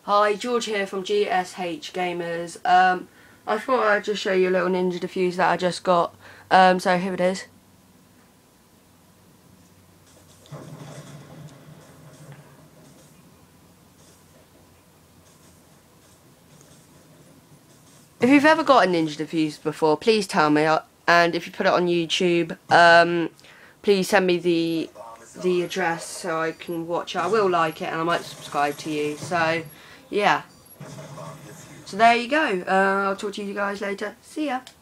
Hi, George here from GSH Gamers. I thought I'd just show you a little ninja defuse that I just got. So here it is. If you've ever got a ninja defuse before, please tell me. And if you put it on YouTube, please send me the address so I can watch it. I will like it and I might subscribe to you. So, yeah. So there you go. I'll talk to you guys later. See ya.